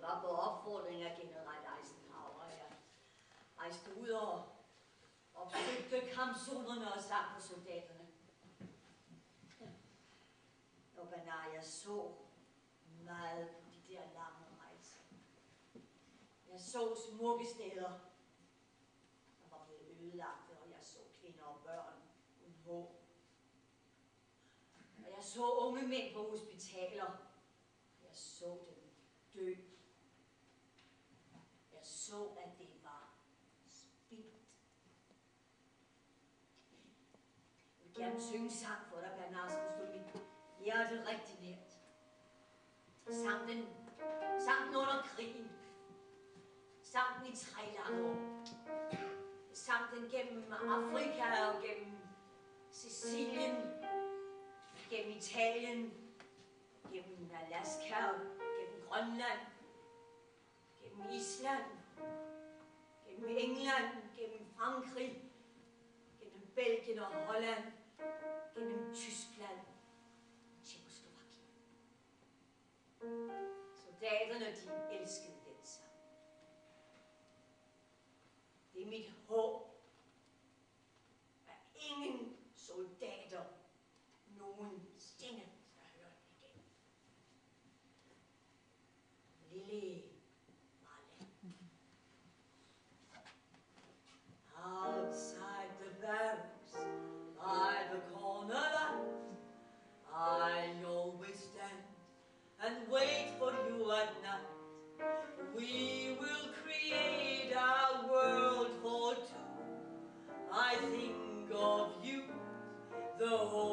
var på opfordring af general Eisenhower. Jeg rejste ud og opsøgte kampzonerne og sang på soldaterne. Og Bernard, jeg så meget på de der lange rejser. Jeg så smukke steder, der var blevet ødelagte, og jeg så kvinder og børn uden håb. Og jeg så unge mænd på hospitaler, og jeg så dem dø. Jeg så, at det var spildt. Jeg vil gerne synge sang for dig, Bernard, som stod mit hjerte rigtig nært. Sang den under krigen. Sang den i 3 lange år. Sang den gennem Afrika og gennem Sicilien, gennem Italien, gennem Alaska og gennem Grønland, gennem Island, gennem England, gennem Frankrig, gennem Belgien og Holland, gennem Tyskland og Tjekkoslovakiet. Soldaterne, de elskede den sang. Det er mit håb, at ingen soldater nogensinde skal høre den igen. Lille Marley. Outside the barracks, by the corner light, I always stand and wait for you at night. We will create our world for two. I think of you the whole